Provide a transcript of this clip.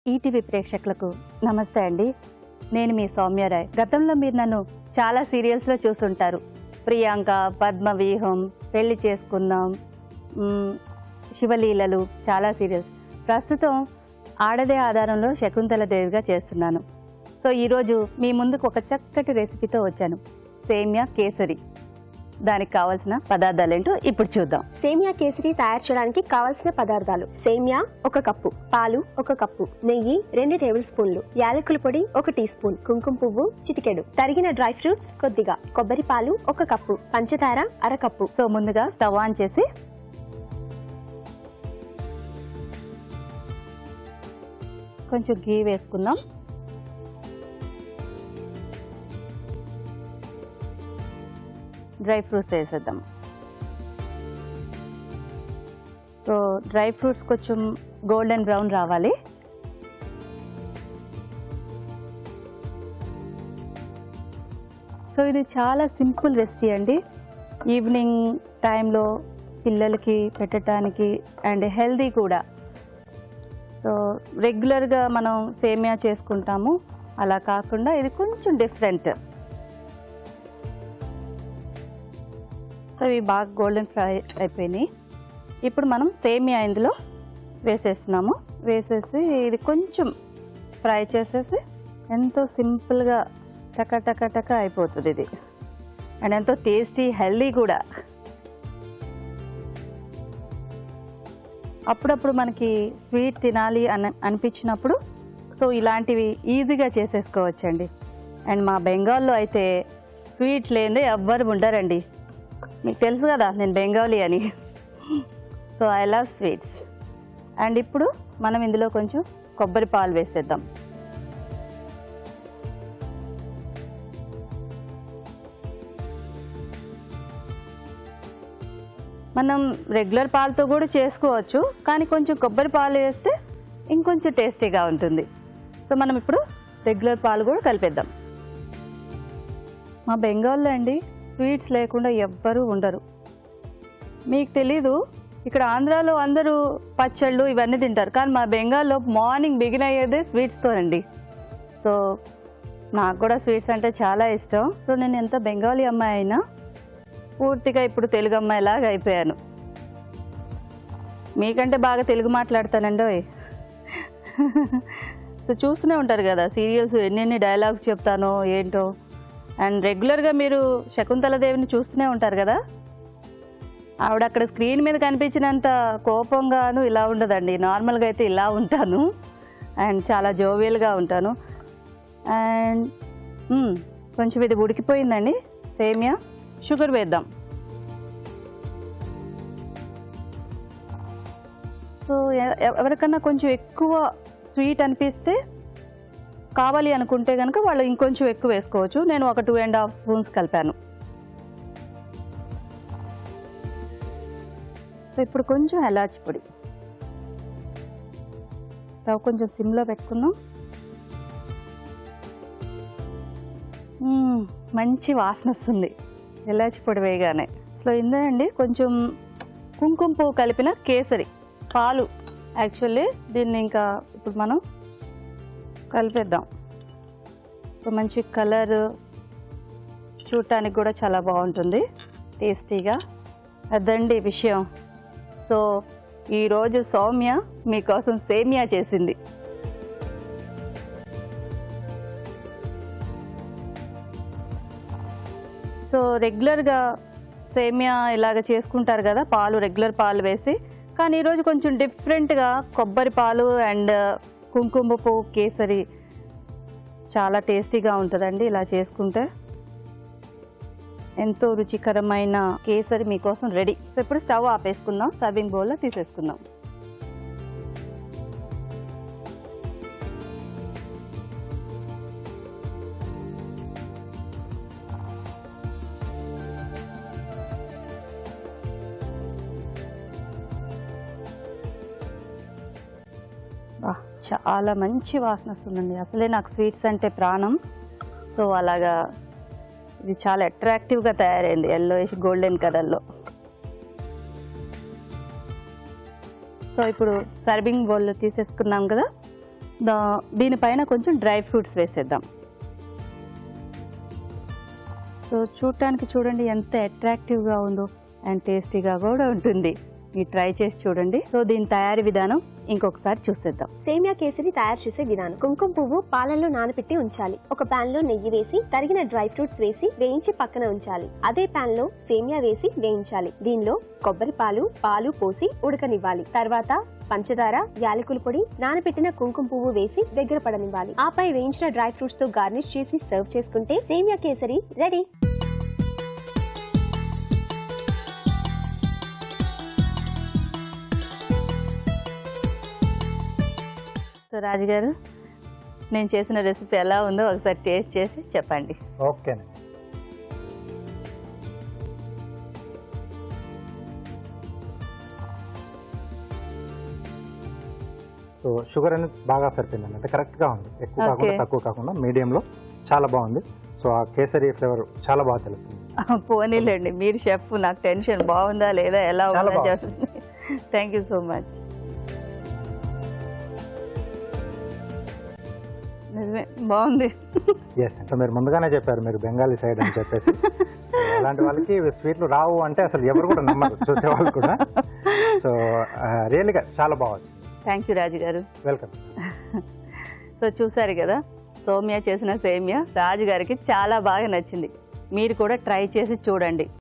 ETV ప్రేక్షకులకు నమస్తే అండి. నేను మీ సౌమ్యరాయ్. గతంలో మీరు నన్ను చాలా సీరియల్స్లో చూస్తుంటారు. ప్రియాంక, పద్మవ్యూహం, పెళ్లి చేసుకుందాం, శివలీలలు, చాలా సీరియల్స్. ప్రస్తుతం ఆడదే ఆధారంలో శకుంతల దేవిగా చేస్తున్నాను. సో ఈరోజు మీ ముందుకు ఒక చక్కటి రెసిపీతో వచ్చాను, సేమియా కేసరి. దానికి కావాల్సిన పదార్థాలు ఏంటో ఇప్పుడు చూద్దాం. సేమియా కేసరి తయారు చేయడానికి కావాల్సిన పదార్థాలు: సేమియా 1 కప్పు, పాలు 1 కప్పు, నెయ్యి 2 టేబుల్ స్పూన్లు, యాలకుల పొడి 1 టీ స్పూన్, కుంకుమ పువ్వు చిటికెడు, తరిగిన డ్రై ఫ్రూట్స్ కొద్దిగా, కొబ్బరి పాలు 1 కప్పు, పంచదార 1/2 కప్పు. సో ముందుగా స్టవ్ ఆన్ చేసి కొంచెం గీ వేసుకుందాం. డ్రై ఫ్రూట్స్ వేసేద్దాం. సో డ్రై ఫ్రూట్స్ కొంచెం గోల్డెన్ బ్రౌన్ రావాలి. సో ఇది చాలా సింపుల్ రెసిపీ అండి. ఈవినింగ్ టైంలో పిల్లలకి పెట్టడానికి అండ్ హెల్దీ కూడా. సో రెగ్యులర్గా మనం సేమియా చేసుకుంటాము, అలా కాకుండా ఇది కొంచెం డిఫరెంట్. సో ఇవి బాగా గోల్డెన్ ఫ్రై అయిపోయినాయి. ఇప్పుడు మనం సేమియా ఇందులో వేసేస్తున్నాము. వేసేసి ఇది కొంచెం ఫ్రై చేసేసి ఎంతో సింపుల్గా టక టక టక అయిపోతుంది ఇది. అండ్ ఎంతో టేస్టీ, హెల్దీ కూడా. అప్పుడప్పుడు మనకి స్వీట్ తినాలి అనిపించినప్పుడు సో ఇలాంటివి ఈజీగా చేసేసుకోవచ్చండి. అండ్ మా బెంగాల్లో అయితే స్వీట్ లేనిదే ఎవ్వరు ఉండరండి. మీకు తెలుసు కదా నేను బెంగాలీ అని. So I love sweets. And ఇప్పుడు మనం ఇందులో కొంచెం కొబ్బరి పాలు వేసేద్దాం. మనం రెగ్యులర్ పాలతో కూడా చేసుకోవచ్చు, కానీ కొంచెం కొబ్బరి పాలు వేస్తే ఇంకొంచెం టేస్టీగా ఉంటుంది. సో మనం ఇప్పుడు రెగ్యులర్ పాలు కూడా కలిపేద్దాం. మా బెంగాల్లో అండి స్వీట్స్ లేకుండా ఎవ్వరూ ఉండరు. మీకు తెలీదు, ఇక్కడ ఆంధ్రాలో అందరూ పచ్చళ్ళు ఇవన్నీ తింటారు, కానీ మా బెంగాల్లో మార్నింగ్ బిగిన్ అయ్యేదే స్వీట్స్తో అండి. సో నాకు కూడా స్వీట్స్ అంటే చాలా ఇష్టం. సో నేను ఎంత బెంగాలీ అమ్మాయి అయినా పూర్తిగా ఇప్పుడు తెలుగు అమ్మాయిలాగా అయిపోయాను. మీకంటే బాగా తెలుగు మాట్లాడతానండి. సో చూస్తూనే ఉంటారు కదా సీరియల్స్, ఎన్నెన్ని డైలాగ్స్ చెప్తానో ఏంటో. అండ్ రెగ్యులర్గా మీరు శకుంతల దేవిని చూస్తూనే ఉంటారు కదా, ఆవిడ అక్కడ స్క్రీన్ మీద కనిపించినంత కోపంగాను ఇలా ఉండదండి. నార్మల్గా అయితే ఇలా ఉంటాను అండ్ చాలా జోవియల్గా ఉంటాను. అండ్ కొంచెం ఇది ఉడికిపోయిందండి సేమియా. షుగర్ వేద్దాం. సో ఎవరికన్నా కొంచెం ఎక్కువ స్వీట్ అనిపిస్తే కావాలి అనుకుంటే కనుక వాళ్ళు ఇంకొంచెం ఎక్కువ వేసుకోవచ్చు. నేను ఒక 2.5 స్పూన్స్ కలిపాను. సో ఇప్పుడు కొంచెం ఎలాచి పొడి. స్టవ్ కొంచెం సిమ్లో పెట్టుకుందాం. మంచి వాసన వస్తుంది ఎలాచి పొడి వేయగానే. సో ఇందా అండి కొంచెం కుంకుమ పువ్వు కలిపిన కేసరి పాలు. యాక్చువల్లీ దీన్ని ఇంకా ఇప్పుడు మనం కలిపేద్దాం. సో మంచి కలర్, చూడటానికి కూడా చాలా బాగుంటుంది, టేస్టీగా. అదండి విషయం. సో ఈరోజు సౌమ్య మీకోసం సేమియా చేసింది. సో రెగ్యులర్గా సేమియా ఇలాగ చేసుకుంటారు కదా, పాలు రెగ్యులర్ పాలు వేసి. కానీ ఈరోజు కొంచెం డిఫరెంట్గా కొబ్బరి పాలు అండ్ కుంకుమ పువ్వు కేసరి చాలా టేస్టీగా ఉంటుందండి. ఇలా చేసుకుంటే ఎంతో రుచికరమైన కేసరి మీకోసం రెడీ. సో ఇప్పుడు స్టవ్ ఆపేసుకుందాం, సర్వింగ్ బౌల్లో తీసేసుకుందాం. చాలా మంచి వాసన వస్తుందండి. అసలే నాకు స్వీట్స్ అంటే ప్రాణం. సో అలాగా ఇది చాలా అట్రాక్టివ్గా తయారైంది, ఎల్లోయిష్ గోల్డెన్ కలర్లో. సో ఇప్పుడు సర్వింగ్ బౌల్లో తీసేసుకున్నాం కదా. దీనిపైన కొంచెం డ్రై ఫ్రూట్స్ వేసేద్దాం. సో చూడటానికి చూడండి ఎంత అట్రాక్టివ్గా ఉందో అండ్ టేస్టీగా కూడా ఉంటుంది. మీరు ట్రై చేసి చూడండి. సో దీని తయారీ విధానం ఇంకొకసారి చూసేద్దాం. సేమియా కేసరి తయారు చేసే విధానం. కుంకుమ పువ్వు పాలల్లో నానబెట్టి ఉంచాలి. ఒక పాన్ లో నెయ్యి వేసి తరిగిన డ్రై ఫ్రూట్స్ వేసి వేయించి పక్కన ఉంచాలి. అదే పాన్ లో సేమియా వేసి వేయించాలి. దీనిలో కొబ్బరి పాలు పోసి ఉడకనివ్వాలి. తర్వాత పంచదార, యాలకుల పొడి, నానబెట్టిన కుంకుమ పువ్వు వేసి దగ్గర పడనివ్వాలి. ఆపై వేయించిన డ్రై ఫ్రూట్స్ తో గార్నిష్ చేసి సర్వ్ చేసుకుంటే సేమియా కేసరి రెడీ. సో రాజుగారు, నేను చేసిన రెసిపీ ఎలా ఉందో ఒకసారి టేస్ట్ చేసి చెప్పండి. ఓకేనండి. సో షుగర్ అనేది బాగా సరిపోయిందండి, అంటే కరెక్ట్గా ఉంది. ఎక్కువ కాకుండా తక్కువ కాకుండా మీడియంలో చాలా బాగుంది. సో ఆ కేసరి ఫ్లేవర్ చాలా బాగా తెలుస్తుంది. పోనీలేండి, మీరు షెఫ్, నాకు టెన్షన్ బాగుందా లేదా ఎలా ఉందా చెప్తుంది. Thank you so much. నిజమే బాగుంది. ఎస్, సో మీరు ముందుగానే చెప్పారు మీరు బెంగాలీ సైడ్ అని చెప్పేసి. అలాంటి వాళ్ళకి స్వీట్లు రావు అంటే అసలు ఎవరు కూడా నమ్మరు, చూసేవాళ్ళు కూడా. సో రియల్గా చాలా బాగుంది. థ్యాంక్ యూ రాజు గారు. వెల్కమ్. సో చూసారు కదా, సౌమ్య చేసిన సేమియా రాజు గారికి చాలా బాగా నచ్చింది. మీరు కూడా ట్రై చేసి చూడండి.